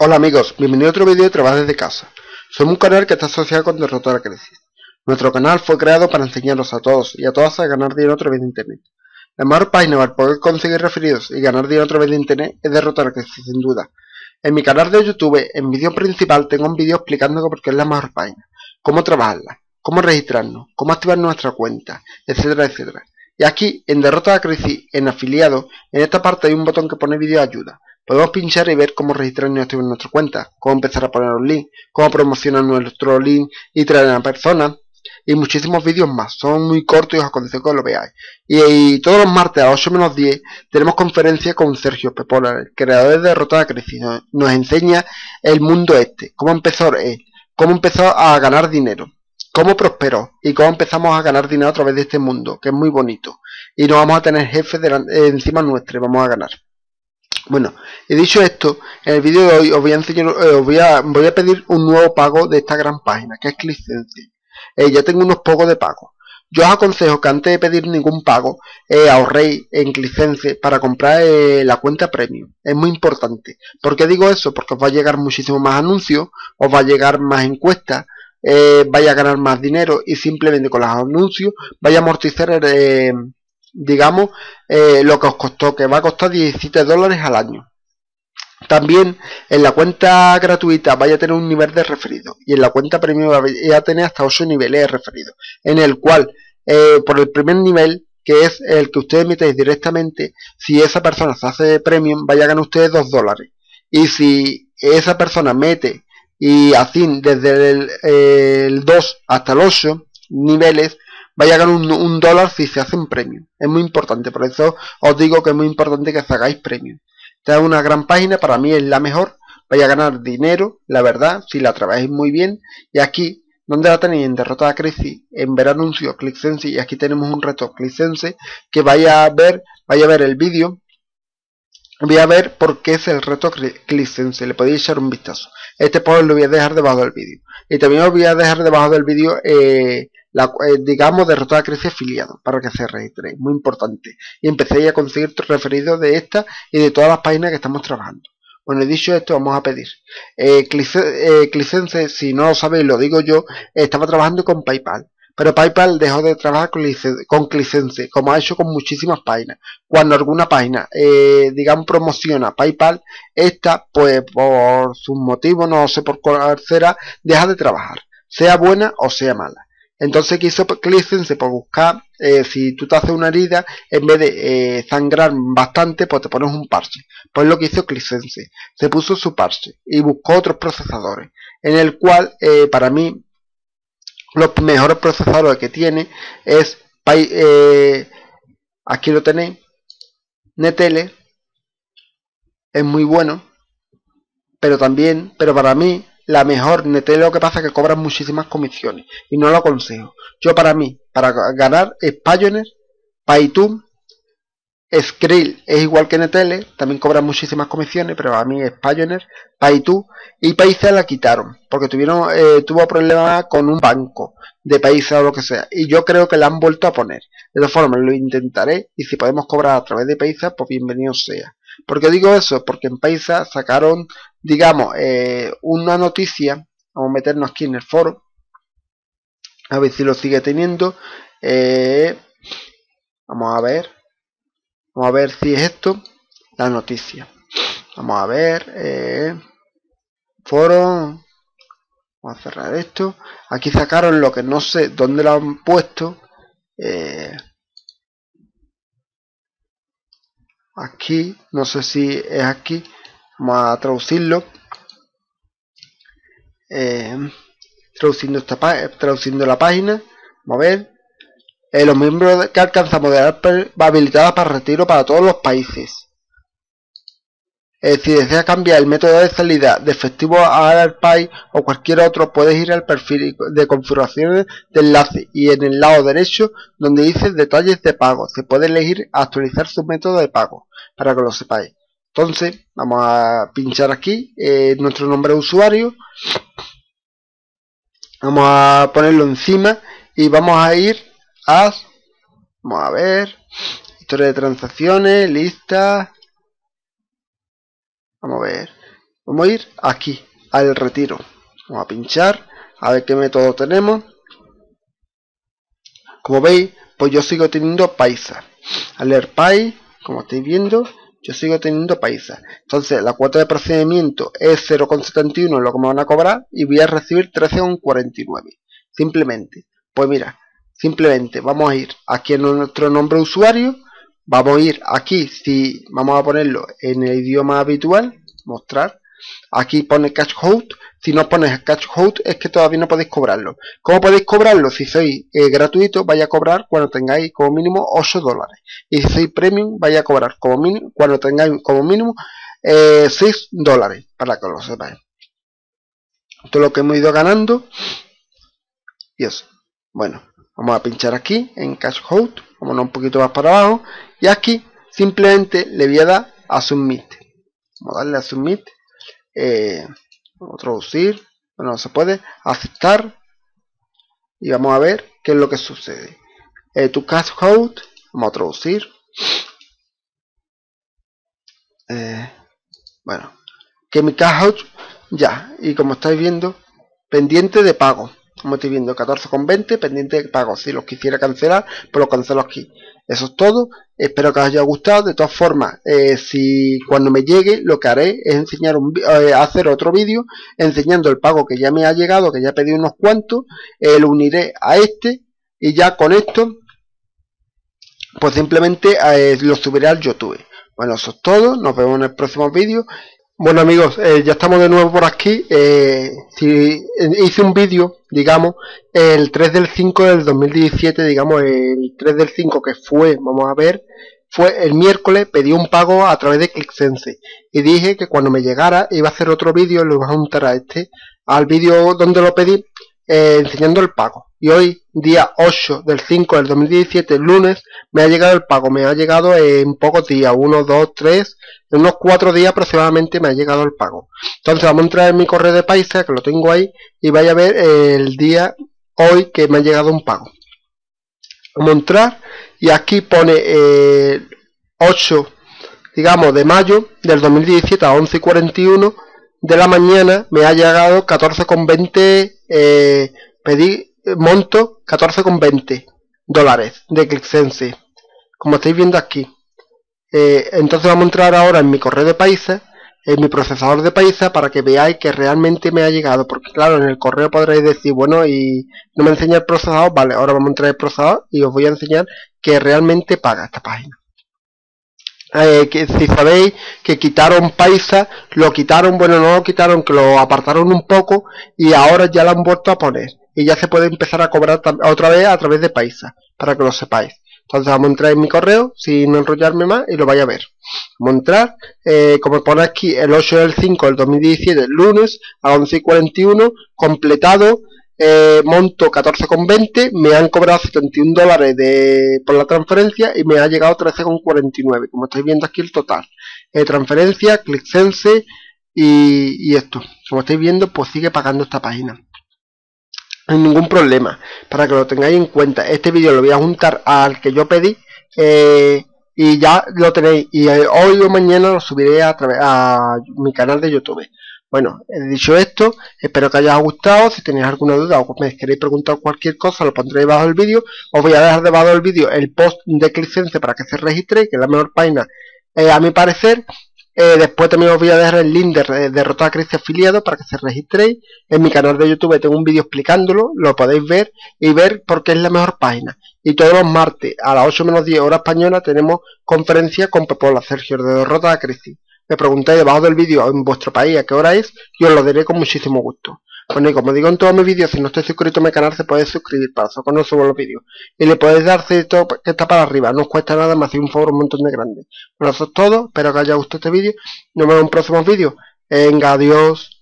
Hola amigos, bienvenido a otro vídeo de Trabajo desde casa. Somos un canal que está asociado con Derrotar la Crisis. Nuestro canal fue creado para enseñaros a todos y a todas a ganar dinero a través de internet. La mejor página para poder conseguir referidos y ganar dinero a través de internet es Derrotar la Crisis, sin duda. En mi canal de YouTube, en vídeo principal, tengo un vídeo explicando por qué es la mejor página, cómo trabajarla, cómo registrarnos, cómo activar nuestra cuenta, etcétera, etcétera. Y aquí, en Derrota la Crisis, en afiliado, en esta parte hay un botón que pone vídeo ayuda. Podemos pinchar y ver cómo registrarnos y activar nuestra cuenta, cómo empezar a poner un link, cómo promocionar nuestro link y traer a la persona, y muchísimos vídeos más. Son muy cortos y os aconsejo que lo veáis. Y todos los martes a 8 menos 10 tenemos conferencia con Sergio Pepola, el creador de Derrota la Crisis. Nos enseña el mundo cómo empezó cómo empezó a ganar dinero, cómo prosperó y cómo empezamos a ganar dinero a través de este mundo, que es muy bonito. Y no vamos a tener jefes encima nuestro y vamos a ganar. Bueno, he dicho esto, en el vídeo de hoy os voy a enseñar, voy a pedir un nuevo pago de esta gran página, que es ClickSense. Ya tengo unos pocos de pago. Yo os aconsejo que antes de pedir ningún pago, ahorréis en ClickSense para comprar la cuenta premium. Es muy importante. ¿Por qué digo eso? Porque os va a llegar muchísimo más anuncios, os va a llegar más encuestas, vaya a ganar más dinero y simplemente con los anuncios vaya a amortizar digamos, lo que os costó, que va a costar $17 al año. También en la cuenta gratuita vaya a tener un nivel de referido y en la cuenta premium vaya a tener hasta 8 niveles de referido, en el cual por el primer nivel, que es el que ustedes metéis directamente, si esa persona se hace premium, vaya a ganar ustedes $2. Y si esa persona mete y así desde el 2 hasta el 8 niveles, vaya a ganar un dólar si se hacen premium. Es muy importante, por eso os digo que es muy importante que hagáis premium. Esta es una gran página, para mí es la mejor. Vaya a ganar dinero, la verdad, si la trabajáis muy bien. Y aquí, donde la tenéis, en Derrota la Crisis, en ver anuncios, ClickSense, y aquí tenemos un reto ClickSense, que vaya a ver el vídeo. Voy a ver por qué es el reto ClickSense, le podéis echar un vistazo. Este post lo voy a dejar debajo del vídeo. Y también os voy a dejar debajo del vídeo digamos, Derrotar la Crisis afiliado, para que se registréis, muy importante, y empecéis a conseguir referidos de esta y de todas las páginas que estamos trabajando. Bueno, dicho esto, vamos a pedir. ClickSense, si no lo sabéis, lo digo yo, estaba trabajando con PayPal, pero PayPal dejó de trabajar con ClickSense, como ha hecho con muchísimas páginas. Cuando alguna página, digamos, promociona PayPal, esta, pues por sus motivos, no sé por cuál será, deja de trabajar, sea buena o sea mala. Entonces, ¿qué hizo ClickSense? Por buscar, si tú te haces una herida, en vez de sangrar bastante, pues te pones un parche. Pues lo que hizo ClickSense, se puso su parche y buscó otros procesadores, en el cual, para mí, los mejores procesadores que tiene es, aquí lo tenéis, Netele, es muy bueno, pero para mí, la mejor Netele, lo que pasa es que cobran muchísimas comisiones y no lo aconsejo. Yo para ganar es Pioneer, Paytune, Skrill es igual que Netele, también cobran muchísimas comisiones, pero a mí es Pioneer, Paytune, y Paisa la quitaron porque tuvo problemas con un banco de Paisa o lo que sea, y yo creo que la han vuelto a poner. De todas formas lo intentaré, y si podemos cobrar a través de Paisa, pues bienvenido sea. ¿Por qué digo eso? Porque en Paisa sacaron, digamos, una noticia. Vamos a meternos aquí en el foro, a ver si lo sigue teniendo. Vamos a ver si es esto, la noticia. Vamos a ver, foro, vamos a cerrar esto. Aquí sacaron lo que no sé dónde lo han puesto. Aquí, no sé si es aquí. Vamos a traducirlo. Traduciendo la página. Vamos a ver. Los miembros que alcanzamos de edad habilitada para retiro para todos los países. Si deseas cambiar el método de salida de efectivo a AirPay o cualquier otro, puedes ir al perfil de configuraciones de enlace y en el lado derecho, donde dice detalles de pago, se puede elegir actualizar su método de pago, para que lo sepáis. Entonces, vamos a pinchar aquí nuestro nombre de usuario, vamos a ponerlo encima y vamos a ir vamos a ver, historia de transacciones, lista. Vamos a ver. Vamos a ir aquí, al retiro. Vamos a pinchar, a ver qué método tenemos. Como veis, pues yo sigo teniendo paisa. Al leer país, como estáis viendo, yo sigo teniendo paisa. Entonces la cuota de procedimiento es 0,71 lo que me van a cobrar y voy a recibir 13,49. Simplemente, pues mira, simplemente vamos a ir aquí en nuestro nombre de usuario. Vamos a ir aquí, si vamos a ponerlo en el idioma habitual, mostrar. Aquí pone cash out. Si no pones cash out es que todavía no podéis cobrarlo. ¿Cómo podéis cobrarlo? Si sois gratuito, vais a cobrar cuando tengáis como mínimo 8 dólares. Y si sois premium, vais a cobrar como mínimo, cuando tengáis como mínimo 6 dólares, para que lo sepáis. Esto es lo que hemos ido ganando. Y eso. Bueno, vamos a pinchar aquí en cash out. Vámonos un poquito más para abajo. Y aquí simplemente le voy a dar a submit. Vamos a darle a submit. Vamos a traducir, bueno, se puede aceptar y vamos a ver qué es lo que sucede. Tu cash out, vamos a traducir. Bueno, que mi cash out ya, y como estáis viendo, pendiente de pago. Como estoy viendo, 14,20 pendiente de pago. Si los quisiera cancelar, pues los cancelo aquí. Eso es todo. Espero que os haya gustado. De todas formas, si cuando me llegue, lo que haré es enseñar hacer otro vídeo enseñando el pago que ya me ha llegado, que ya he pedido unos cuantos. Lo uniré a este y ya con esto, pues simplemente lo subiré al YouTube. Bueno, eso es todo. Nos vemos en el próximo vídeo. Bueno amigos, ya estamos de nuevo por aquí. Hice un vídeo, digamos, el 3 del 5 del 2017, digamos, el 3 del 5 que fue, vamos a ver, fue el miércoles, pedí un pago a través de ClickSense y dije que cuando me llegara iba a hacer otro vídeo, lo iba a juntar a al vídeo donde lo pedí, enseñando el pago. Y hoy, día 8 del 5 del 2017, lunes, me ha llegado el pago. Me ha llegado en pocos días, 1, 2, 3, en unos 4 días aproximadamente me ha llegado el pago. Entonces vamos a entrar en mi correo de Paisa, que lo tengo ahí, y vais a ver el día hoy que me ha llegado un pago. Vamos a entrar y aquí pone 8, digamos, de mayo del 2017 a 11:41 de la mañana me ha llegado 14,20, pedí monto 14,20 dólares de ClickSense, como estáis viendo aquí. Entonces vamos a entrar ahora en mi correo de Paisa, en mi procesador de Paisa, para que veáis que realmente me ha llegado, porque claro, en el correo podréis decir, bueno, y no me enseña el procesador. Vale, ahora vamos a entrar en el procesador y os voy a enseñar que realmente paga esta página. Que si sabéis que quitaron Paisa, lo quitaron, bueno, no lo quitaron, que lo apartaron un poco y ahora ya lo han vuelto a poner y ya se puede empezar a cobrar otra vez a través de Paisa, para que lo sepáis. Entonces vamos a entrar en mi correo sin enrollarme más y lo vais a ver. Vamos a entrar, como pone aquí, el 8 del 5 del 2017, lunes a 11:41, completado. Monto 14,20, me han cobrado 71 dólares por la transferencia y me ha llegado 13,49, como estáis viendo aquí el total. Transferencia, ClickSense y esto. Como estáis viendo, pues sigue pagando esta página. No hay ningún problema, para que lo tengáis en cuenta. Este vídeo lo voy a juntar al que yo pedí y ya lo tenéis. Y hoy o mañana lo subiré a mi canal de YouTube. Bueno, dicho esto, espero que haya gustado. Si tenéis alguna duda o me queréis preguntar cualquier cosa, lo pondré debajo del vídeo. Os voy a dejar debajo del vídeo el post de ClickSense para que se registréis, que es la mejor página a mi parecer. Después también os voy a dejar el link de Rotoda Crazy afiliado para que se registréis. En mi canal de YouTube tengo un vídeo explicándolo, lo podéis ver y ver por qué es la mejor página. Y todos los martes a las 8 menos 10 hora española tenemos conferencia con Pepola Sergio de Rotoda Crazy. Me preguntáis debajo del vídeo en vuestro país a qué hora es y os lo diré con muchísimo gusto. Bueno, y como digo en todos mis vídeos, si no estáis suscrito a mi canal se puede suscribir para eso cuando subo los vídeos. Y le podéis dar todo que está para arriba, no os cuesta nada, me hace un favor un montón de grande. Bueno, eso es todo, espero que haya gustado este vídeo. Nos vemos en próximos vídeos. Venga, adiós.